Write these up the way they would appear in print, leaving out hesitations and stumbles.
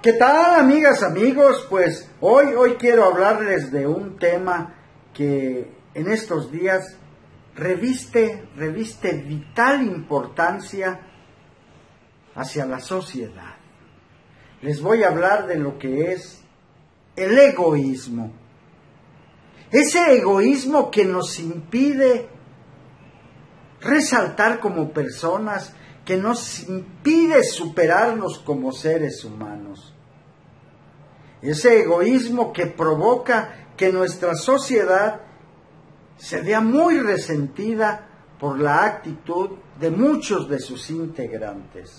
¿Qué tal, amigas, amigos? Pues hoy quiero hablarles de un tema que en estos días reviste vital importancia hacia la sociedad. Les voy a hablar de lo que es el egoísmo. Ese egoísmo que nos impide resaltar como personas, que nos impide superarnos como seres humanos. Ese egoísmo que provoca que nuestra sociedad se vea muy resentida por la actitud de muchos de sus integrantes.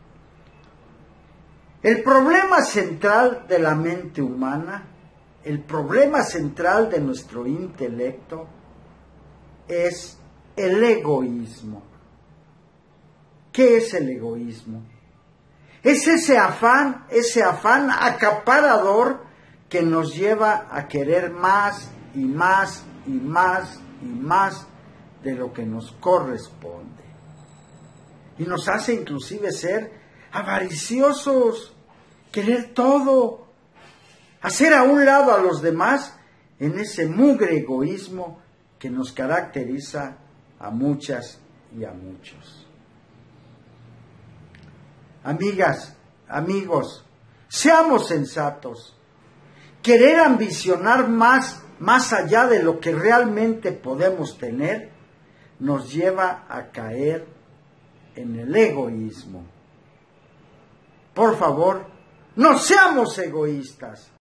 El problema central de la mente humana, el problema central de nuestro intelecto, es el egoísmo. ¿Qué es el egoísmo? Es ese afán acaparador que nos lleva a querer más y más y más y más de lo que nos corresponde. Y nos hace inclusive ser avariciosos, querer todo, hacer a un lado a los demás en ese mugre egoísmo que nos caracteriza a muchas y a muchos. Amigas, amigos, seamos sensatos. Querer ambicionar más allá de lo que realmente podemos tener, nos lleva a caer en el egoísmo. Por favor, no seamos egoístas.